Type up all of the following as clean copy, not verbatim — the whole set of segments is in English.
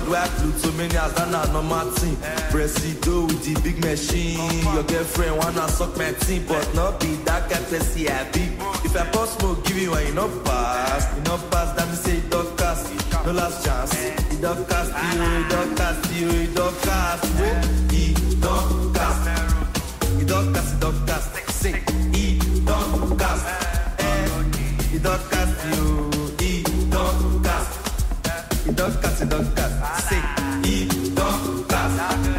where plutomainians and a normal team. Presido with the big machine. Your girlfriend wanna suck my team, but not be that guy Presi I be. If I pass smoke, give you one, you not pass. You not pass, that me say you don't cast. No last chance. You don't cast, you don't cast, you don't cast. You don't cast. You don't cast, you don't cast. Say, you don't cast. You don't cast, you don't cast. You don't cast, you don't cast. Say, you don't cast.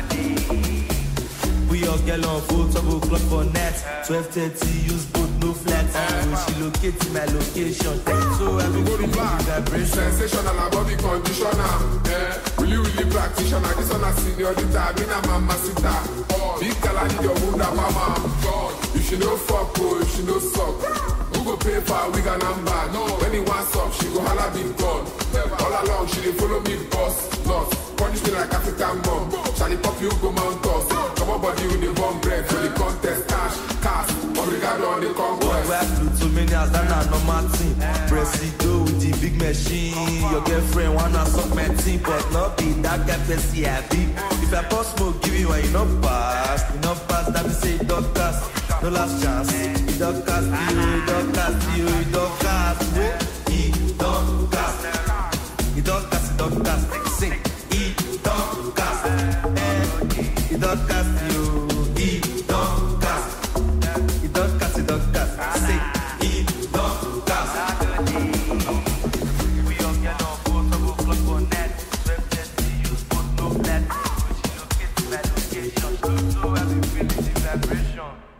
We all get on full trouble clock for net. 12:30, use both, no flat. She locate my location. So everybody vibration. Sensational, abobi conditioner. Willy practitioner. This one a seniorita. Me na mamacita. Big girl, need your bunda, mama. God, if she no fuck, oh, if she no suck. Who go pay for a wig and number? No. When he wants up, she go holla big gun. All along, she dey follow me boss. Lost. Punish me like African bomb. Shallipopi On, go mount us. Come on, body with the bomb bread for the contest. Cash, obrigado on the conquest. Where plutomainians and a normal team. Presido with the big machine. Your girlfriend wanna suck my team, but not be that guy Presi I be. If I pass smoke, give you one, you not pass. You not pass, that me say you don't cast. No last chance. You don't cast, you don't cast, you don't cast. You don't cast. You don't cast, you don't cast. Say, you don't cast. You don't cast, you don't cast. You don't cast, you don't cast. Say, you don't cast. We all get on board, double clock for net. 12:30, use both, no flat. She locate my location. So every feeling the vibration.